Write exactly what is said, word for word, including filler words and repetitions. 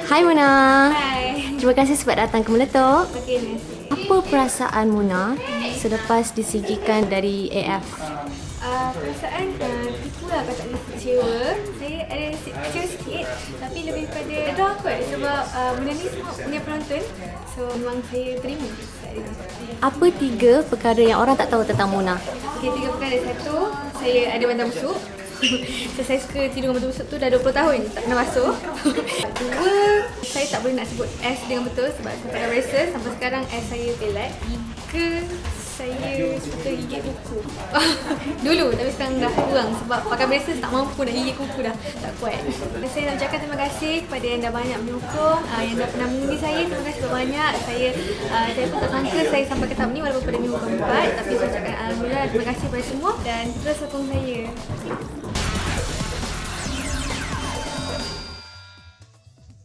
Hai Muna. Hai. Terima kasih sebab datang ke Meletup. Okay, Apa perasaan Muna selepas disigikan dari A F? Uh, perasaan uh, tipu lah kalau tak ada kecewa. Saya ada kecewa sikit, tapi lebih pada dah kot sebab uh, benda ni semua punya penonton. So memang saya terima. Apa tiga perkara yang orang tak tahu tentang Muna? Okay, tiga perkara. Satu, saya ada bantal busuk. So, saya suka tidur dengan bantal busuk tu dah dua puluh tahun tak pernah basuh. Dua, saya tak boleh nak sebut S dengan betul sebab saya pakai braces. Sampai sekarang S saya pelat. Tiga, saya suka gigit kuku. Dulu, tapi sekarang dah kurang sebab pakai braces tak mampu nak gigit kuku dah. Tak kuat. Saya nak ucapkan terima kasih kepada yang dah banyak menyokong, uh, yang dah pernah mengundi saya. Terima kasih banyak. Saya uh, saya pun tak sangka saya sampai ke tahap ni walaupun pada minggu keempat. Tapi saya ucapkan alhamdulillah, terima kasih kepada semua dan terus sokong saya.